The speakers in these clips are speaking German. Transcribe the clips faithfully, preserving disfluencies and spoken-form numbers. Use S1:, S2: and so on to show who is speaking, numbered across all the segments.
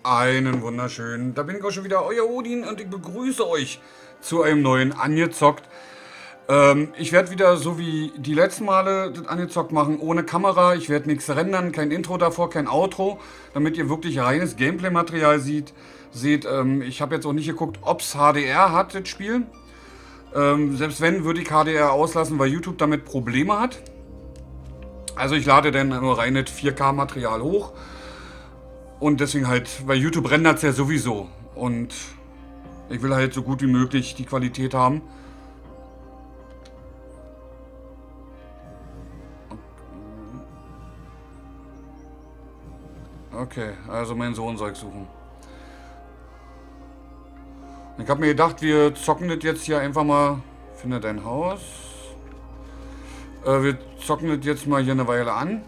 S1: Einen wunderschönen. Da bin ich auch schon wieder, euer Odin, und ich begrüße euch zu einem neuen Angezockt. Ähm, ich werde wieder so wie die letzten Male das Angezockt machen, ohne Kamera. Ich werde nichts rendern, kein Intro davor, kein Outro, damit ihr wirklich reines Gameplay-Material seht. seht ähm, ich habe jetzt auch nicht geguckt, ob es H D R hat, das Spiel. Ähm, selbst wenn, würde ich H D R auslassen, weil YouTube damit Probleme hat. Also ich lade dann nur reines vier K-Material hoch. Und deswegen halt, weil YouTube rendert es ja sowieso. Und ich will halt so gut wie möglich die Qualität haben. Okay, also meinen Sohn soll ich suchen. Ich habe mir gedacht, wir zocken das jetzt hier einfach mal. Finde dein Haus. Äh, wir zocken das jetzt mal hier eine Weile an.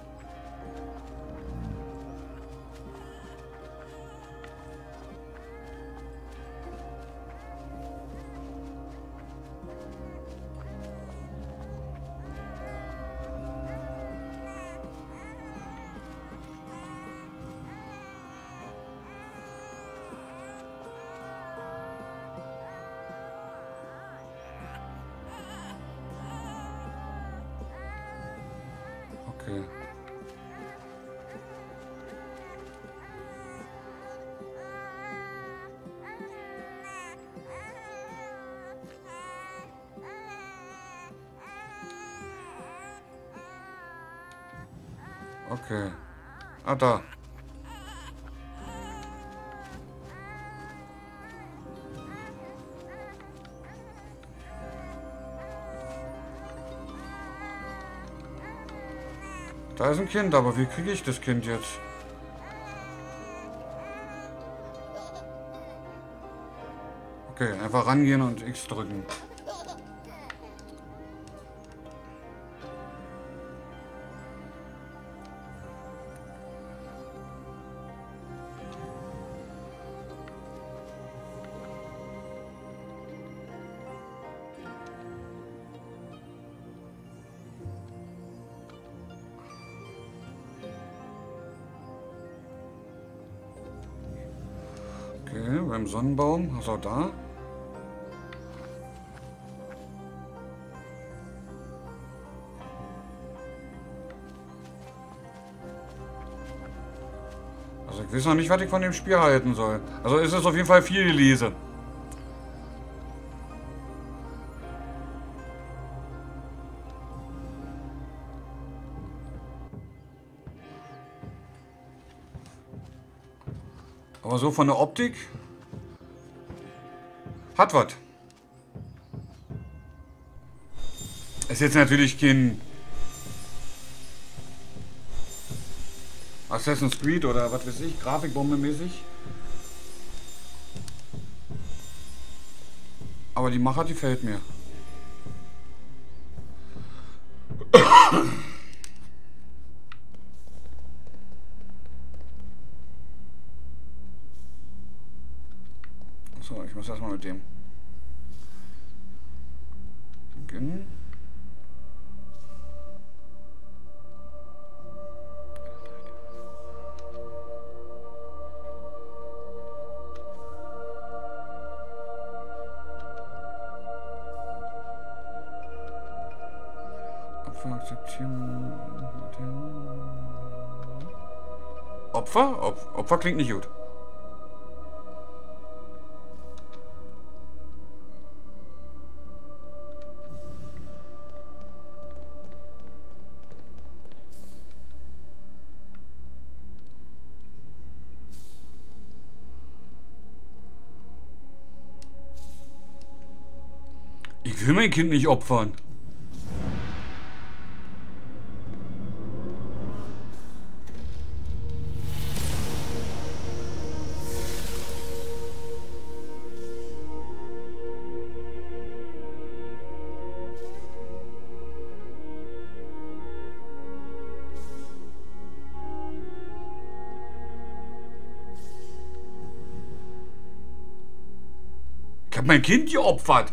S1: Okay. Okay. Ah, da. Da ist ein Kind, aber wie kriege ich das Kind jetzt? Okay, einfach rangehen und X drücken. Okay, beim Sonnenbaum, also da. Also ich weiß noch nicht, was ich von dem Spiel halten soll. Also ist es auf jeden Fall viel gelesen. Aber so von der Optik hat was. Ist jetzt natürlich kein Assassin's Creed oder was weiß ich, Grafikbombe-mäßig. Aber die Macher, die gefällt mir. So, ich muss erstmal mit dem beginnen. Opfer akzeptieren. Opfer? Op Opfer klingt nicht gut. Ich will mein Kind nicht opfern. Ich habe mein Kind geopfert.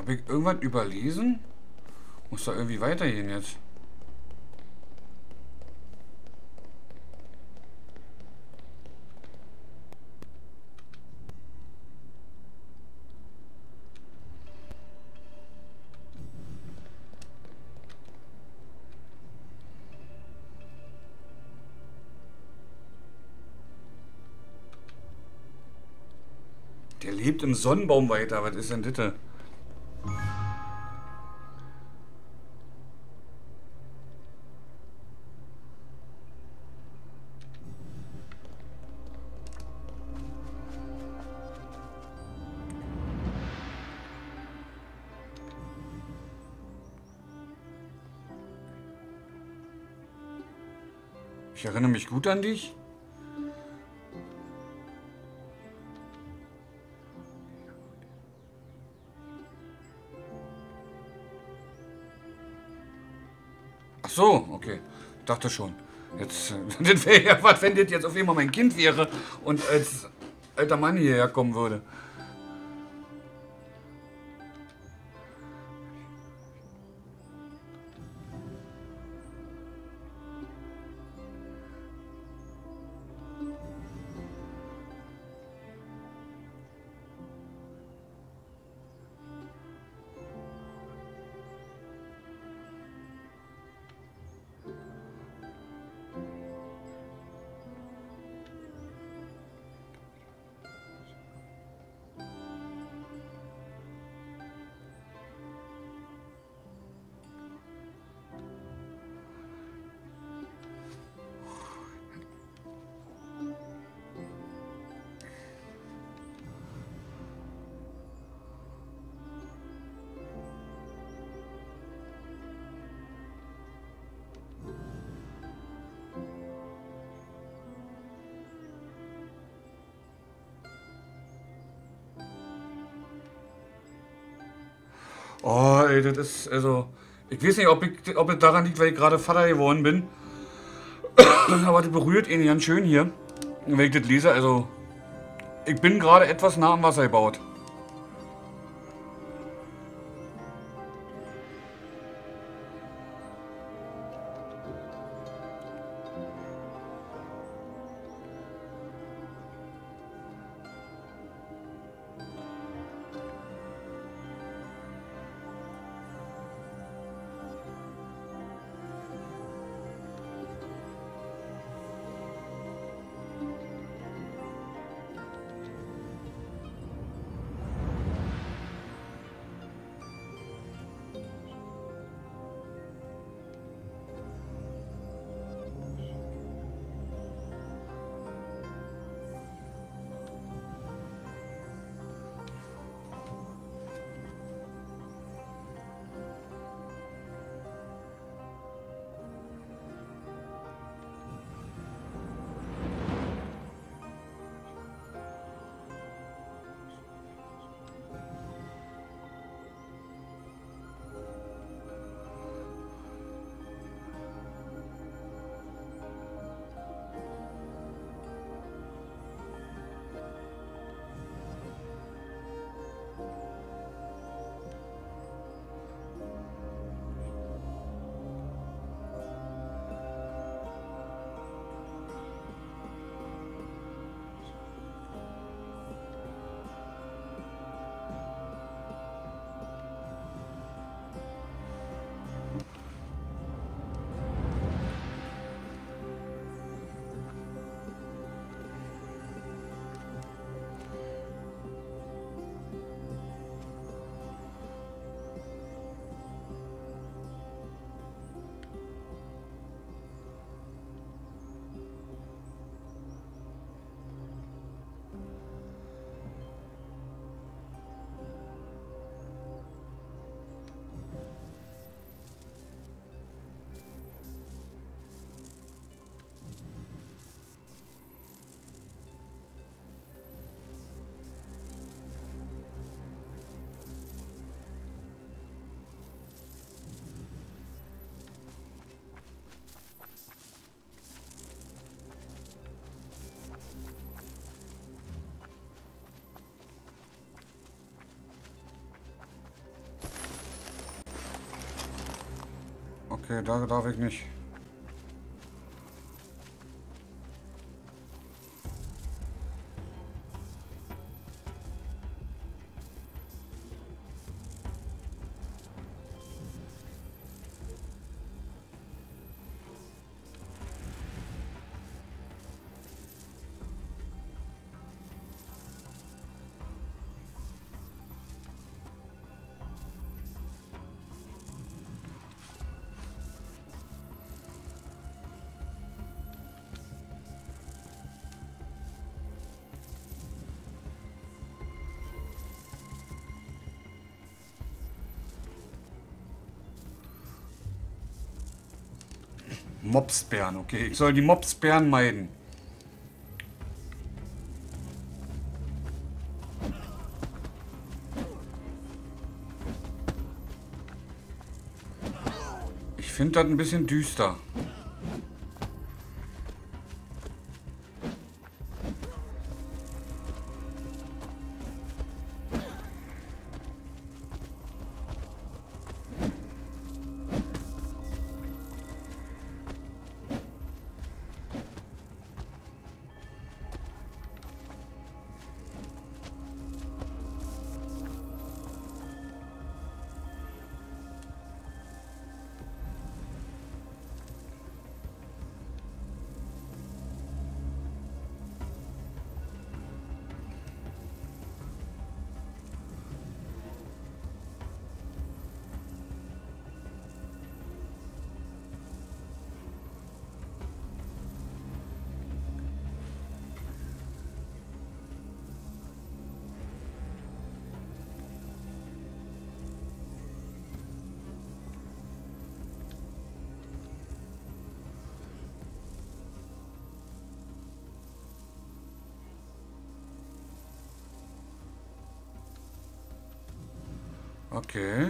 S1: Habe ich irgendwas überlesen? Muss da irgendwie weitergehen jetzt. Der lebt im Sonnenbaum weiter. Was ist denn das? Ich erinnere mich gut an dich. Ach so, okay. Ich dachte schon. Jetzt, das wäre ja was, wenn das jetzt auf einmal mein Kind wäre und als alter Mann hierher kommen würde. Oh, ey, das ist, also, ich weiß nicht, ob, ich, ob es daran liegt, weil ich gerade Vater geworden bin. Aber das berührt ihn ganz schön hier, wenn ich das lese. Also, ich bin gerade etwas nah am Wasser gebaut. Okay, da darf ich nicht. Mopsbären, okay. Ich soll die Mopsbären meiden. Ich finde das ein bisschen düster. Okay.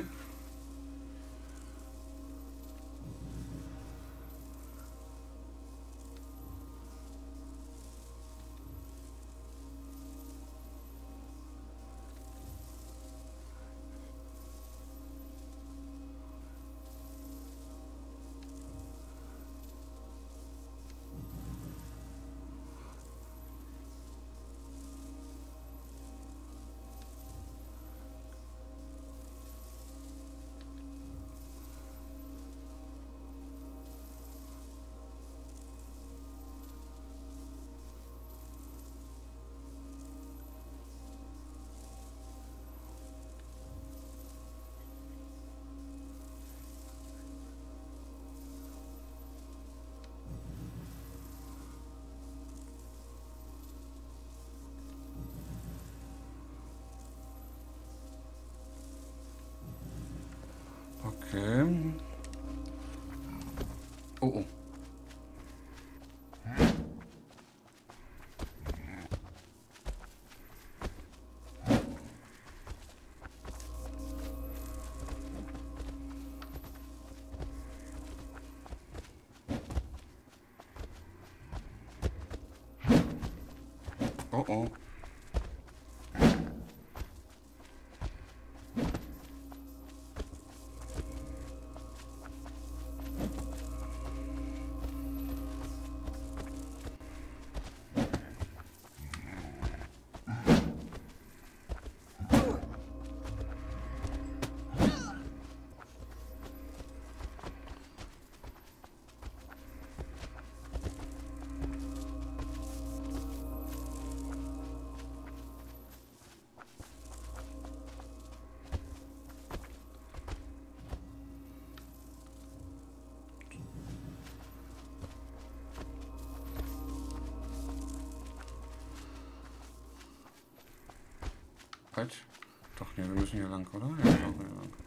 S1: Okay. Oh, oh. Oh, oh. Halt. Doch, nee, wir müssen hier lang, oder? Ja, wir müssen hier lang.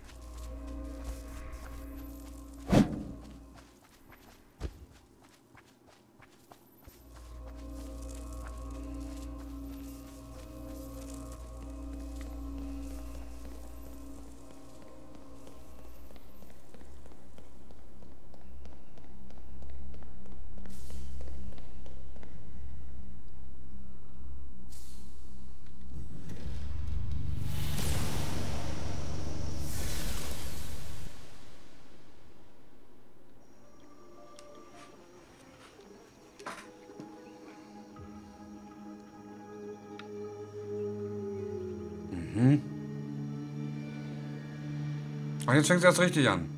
S1: Ach, jetzt fängt es erst richtig an.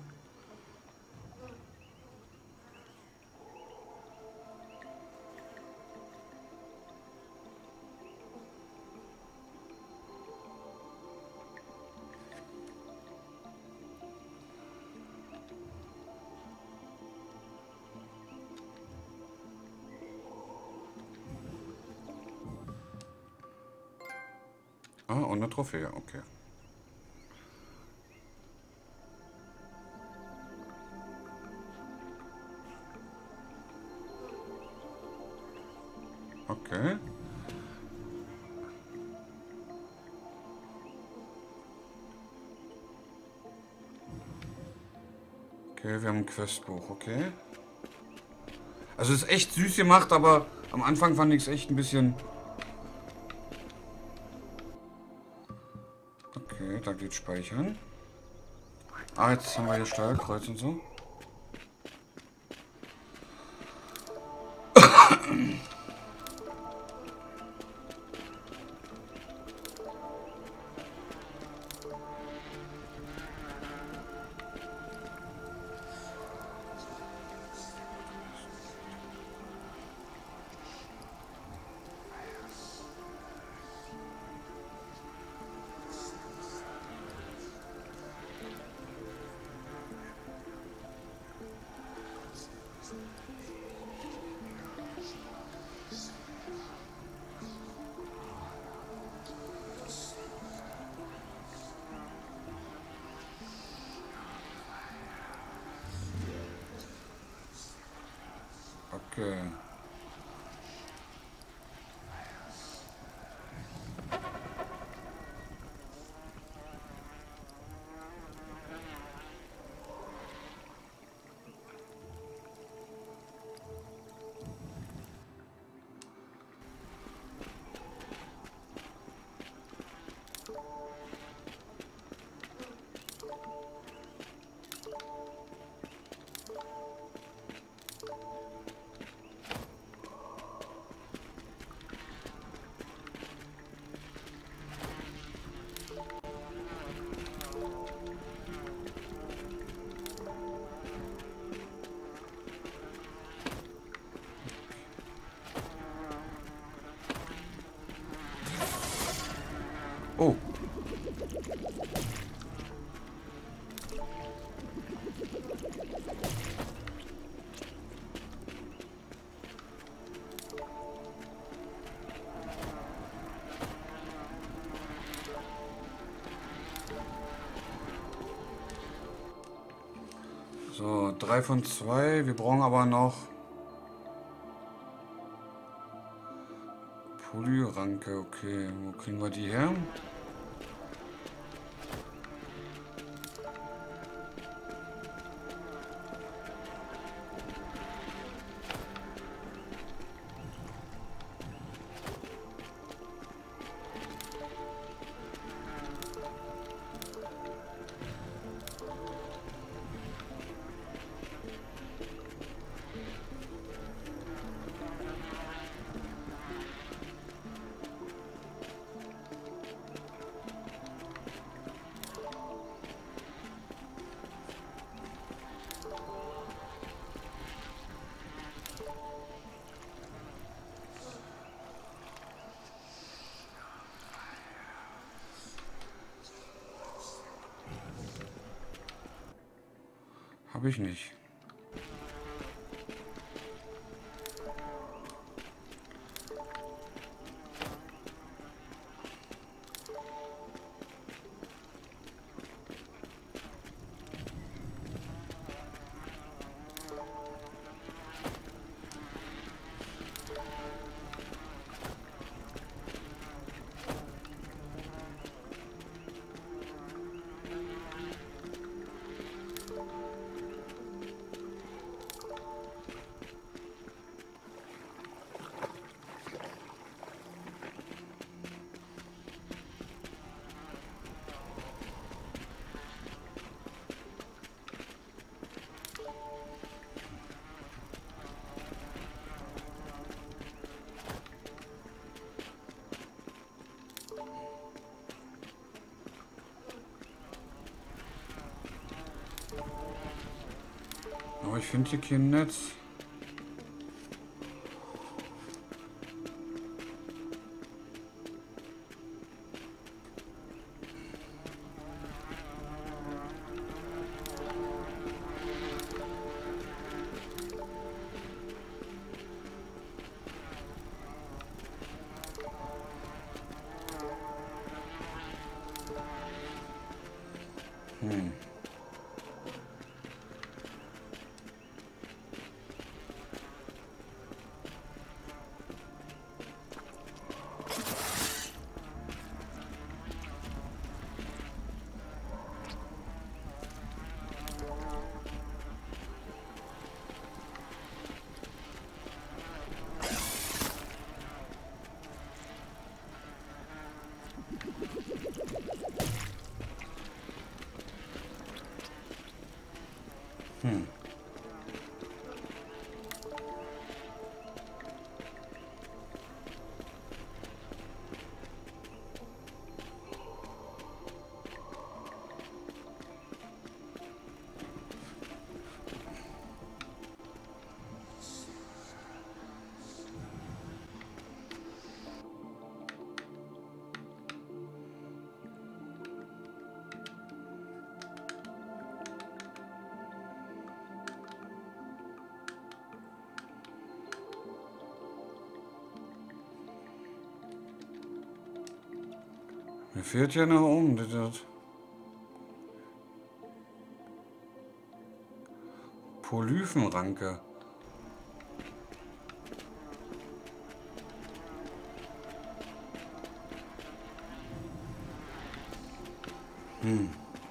S1: Ah, und eine Trophäe, okay. Okay. Okay, wir haben ein Questbuch, okay. Also es ist echt süß gemacht, aber am Anfang fand ich es echt ein bisschen... Okay, da geht Speichern. Ah, jetzt haben wir hier Steuerkreuz und so. Okay. Oh. So, drei von zwei. Wir brauchen aber noch Polyranke. Okay, wo kriegen wir die her? Habe ich nicht. Aber ich finde hier kein Netz. Hm. Hm. Mir fehlt ja nach oben. Das, das. Polyphenranke. Hm.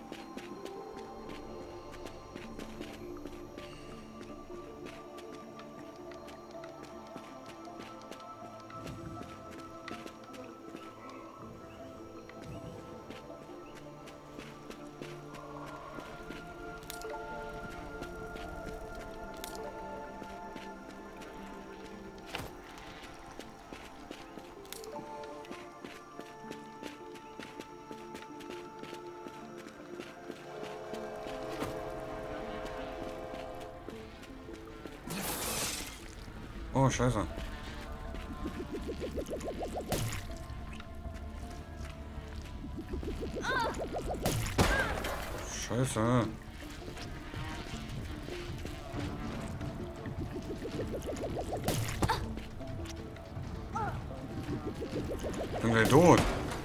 S1: Oh, scheiße. Scheiße. Bin gleich tot.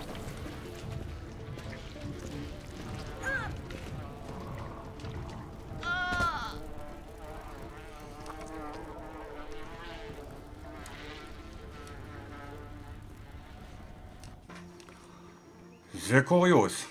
S1: Sehr kurios.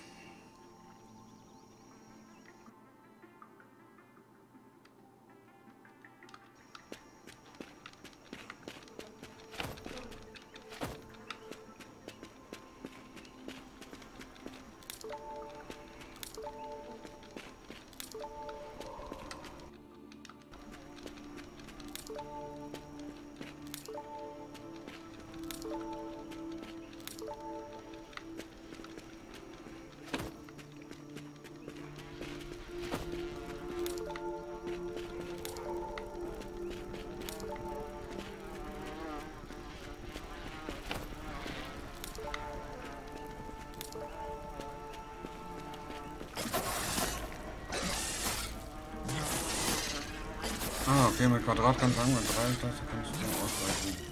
S1: Ah, okay, mit Quadrat kannst du sagen, mit drei Taste kannst du den ausweichen.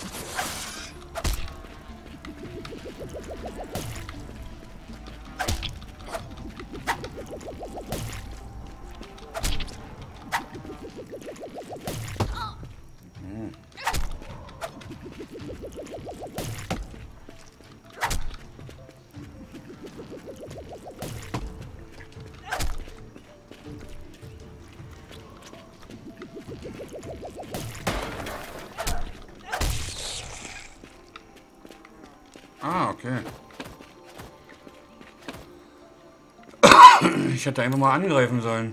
S1: Hm. Ah, okay. Ich hätte einfach mal angreifen sollen.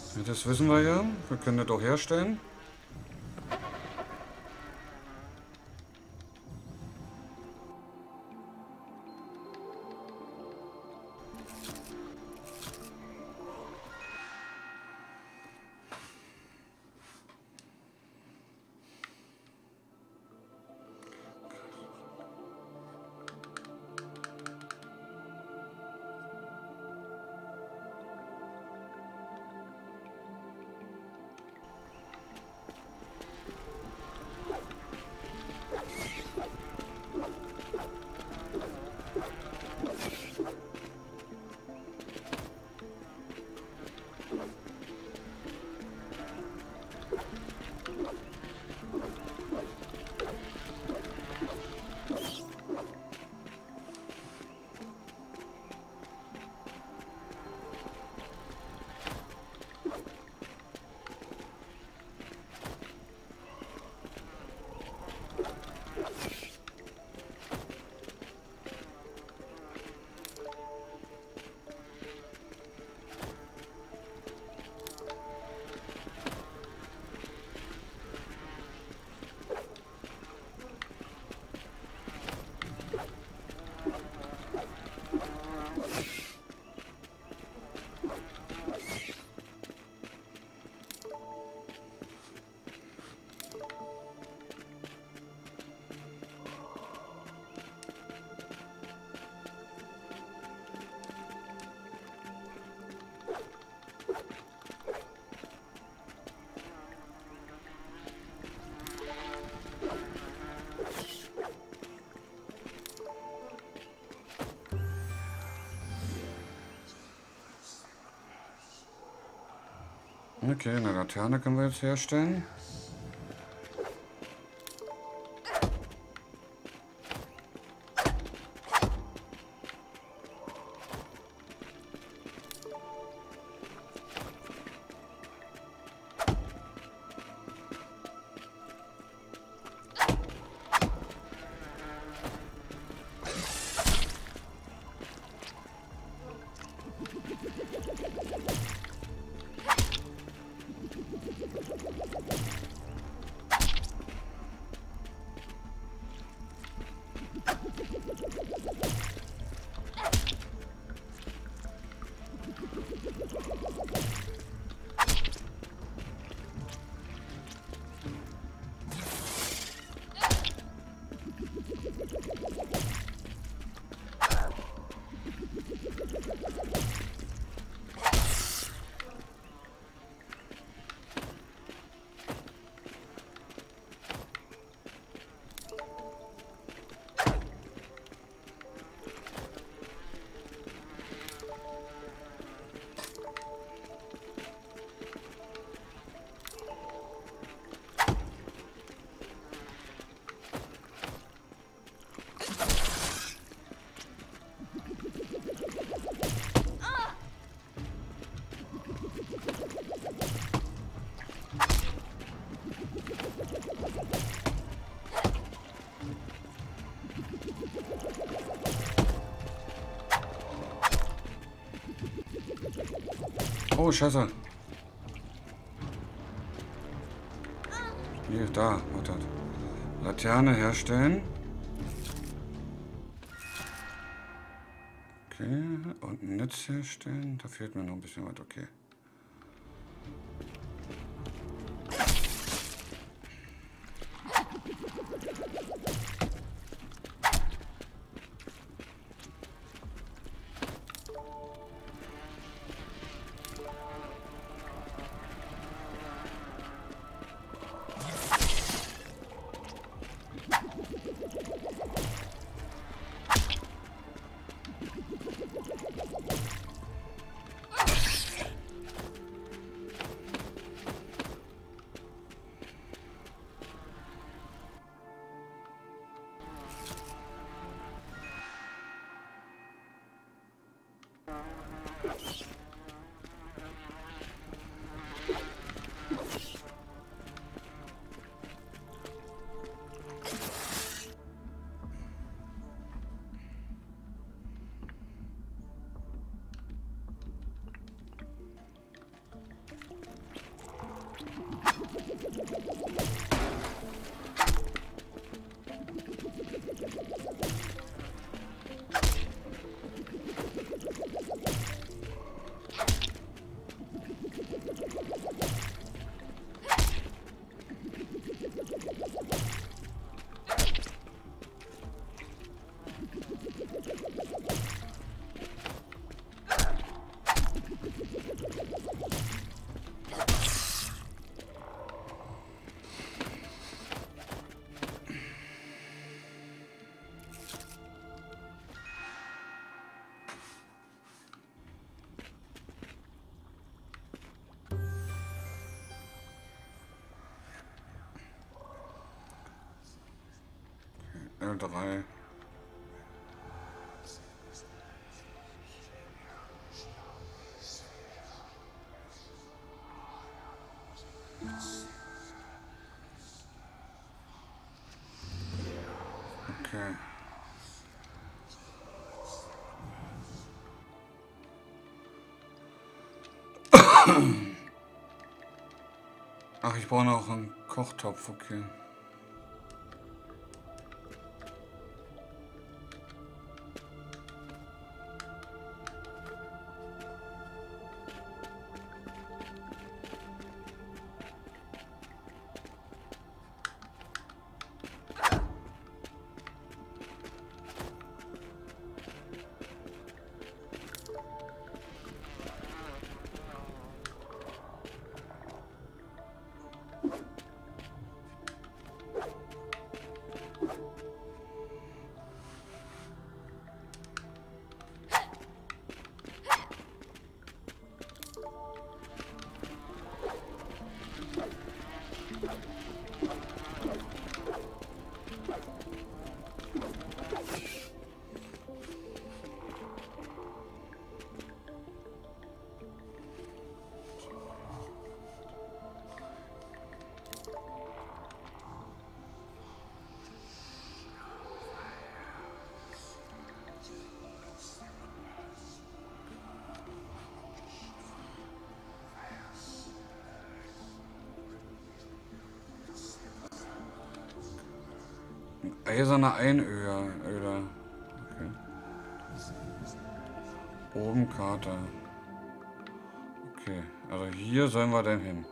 S1: Ja, das wissen wir ja. Wir können das auch herstellen. Okay, eine Laterne können wir jetzt herstellen. Oh, scheiße. Hier, da, warte. Laterne herstellen. Okay, und ein Netz herstellen. Da fehlt mir noch ein bisschen was, okay. L drei. Okay. Ach, ich brauche noch einen Kochtopf, okay. Eiserne Einöder. Öder. Okay. Oben Karte. Okay, also hier sollen wir denn hin.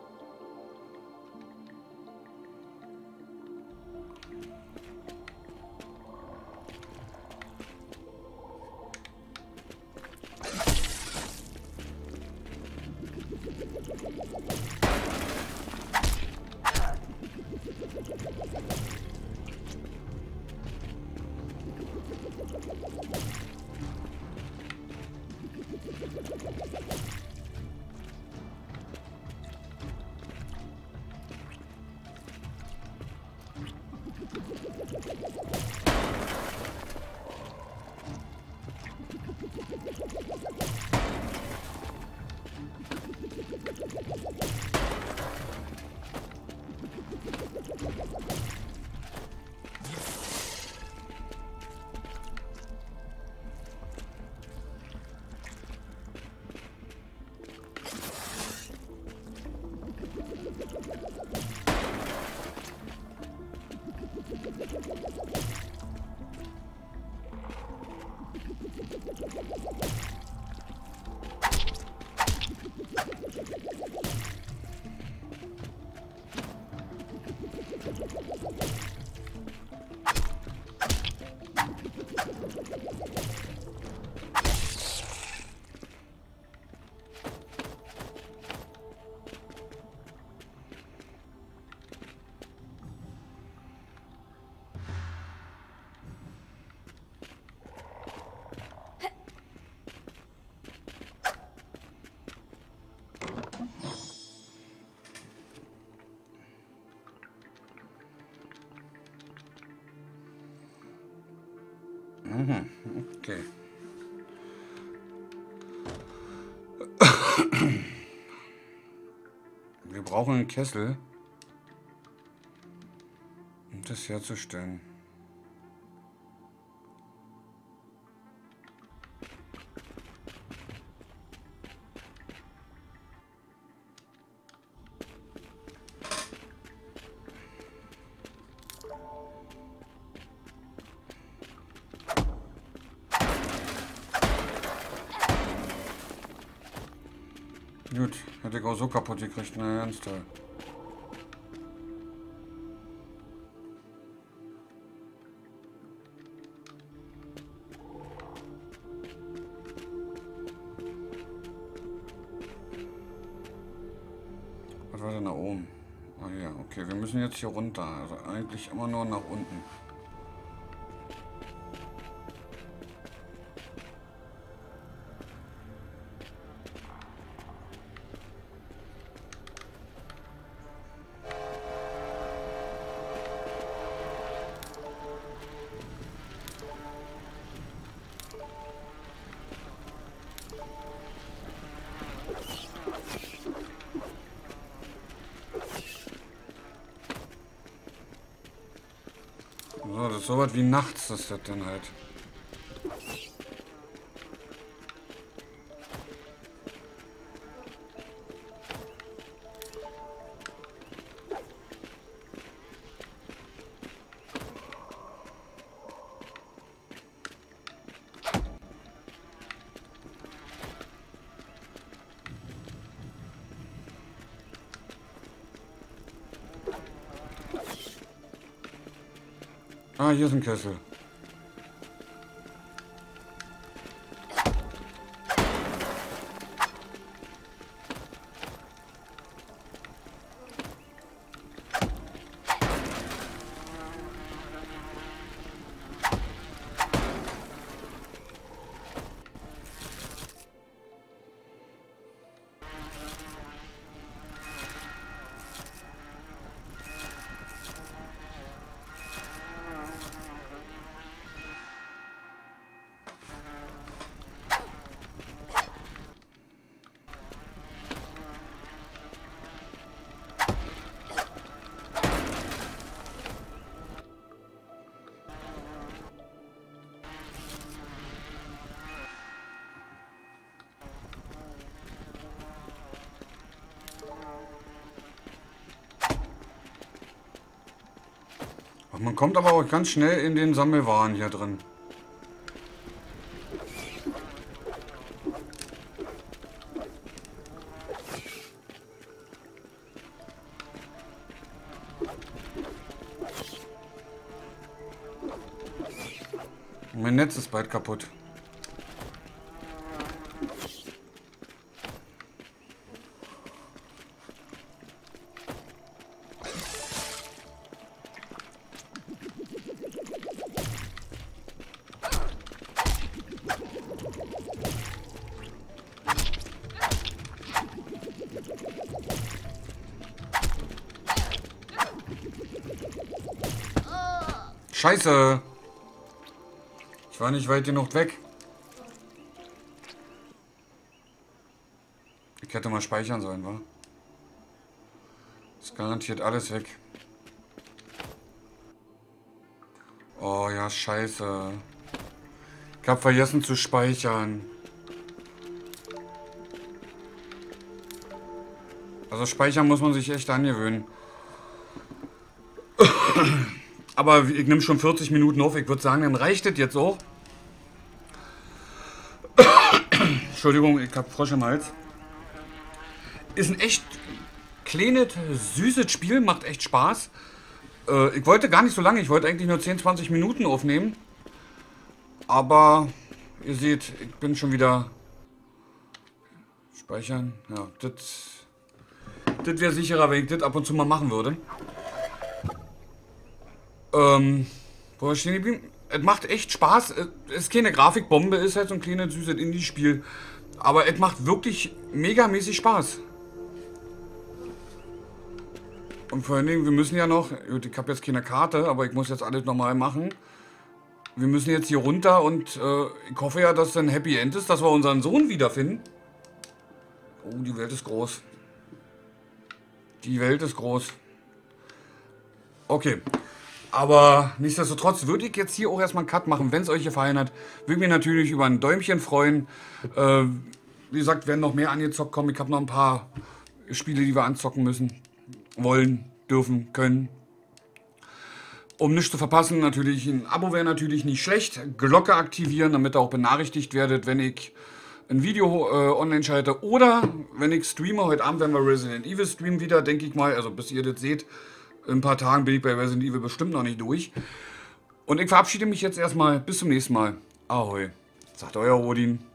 S1: Mhm, okay. Wir brauchen einen Kessel, um das herzustellen. Gut, hätte ich auch so kaputt gekriegt. Na, ganz toll. Was war denn da oben? Ah ja, okay, wir müssen jetzt hier runter. Also eigentlich immer nur nach unten. So, das ist so was wie nachts, das ist das dann halt. Ah, hier ist ein Kessel. Man kommt aber auch ganz schnell in den Sammelwahn hier drin. Mein Netz ist bald kaputt. Scheiße! Ich war nicht weit genug weg. Ich hätte mal speichern sollen, wa? Ist garantiert alles weg. Oh ja, scheiße. Ich hab vergessen zu speichern. Also speichern muss man sich echt angewöhnen. Aber ich nehme schon vierzig Minuten auf. Ich würde sagen, dann reicht das jetzt auch. Entschuldigung, ich habe Frosch im Hals. Ist ein echt kleines, süßes Spiel. Macht echt Spaß. Äh, ich wollte gar nicht so lange. Ich wollte eigentlich nur zehn, zwanzig Minuten aufnehmen. Aber ihr seht, ich bin schon wieder... Speichern. Ja, das... Das wäre sicherer, wenn ich das ab und zu mal machen würde. Ähm, wo war ich stehen geblieben? Es macht echt Spaß. Es ist keine Grafikbombe, ist halt so ein kleines süßes Indie-Spiel. Aber es macht wirklich megamäßig Spaß. Und vor allen Dingen, wir müssen ja noch, gut, ich habe jetzt keine Karte, aber ich muss jetzt alles nochmal machen. Wir müssen jetzt hier runter und äh, ich hoffe ja, dass es ein Happy End ist, dass wir unseren Sohn wiederfinden. Oh, die Welt ist groß. Die Welt ist groß. Okay. Aber nichtsdestotrotz würde ich jetzt hier auch erstmal einen Cut machen, wenn es euch gefallen hat. Würde mich natürlich über ein Däumchen freuen. Äh, wie gesagt, werden noch mehr angezockt kommen. Ich habe noch ein paar Spiele, die wir anzocken müssen. Wollen, dürfen, können. Um nichts zu verpassen, natürlich ein Abo wäre natürlich nicht schlecht. Glocke aktivieren, damit ihr auch benachrichtigt werdet, wenn ich ein Video äh, online schalte. Oder, wenn ich streame, heute Abend werden wir Resident Evil streamen wieder, denke ich mal. Also bis ihr das seht, in ein paar Tagen bin ich bei Resident Evil bestimmt noch nicht durch. Und ich verabschiede mich jetzt erstmal. Bis zum nächsten Mal. Ahoi, sagt euer Odin.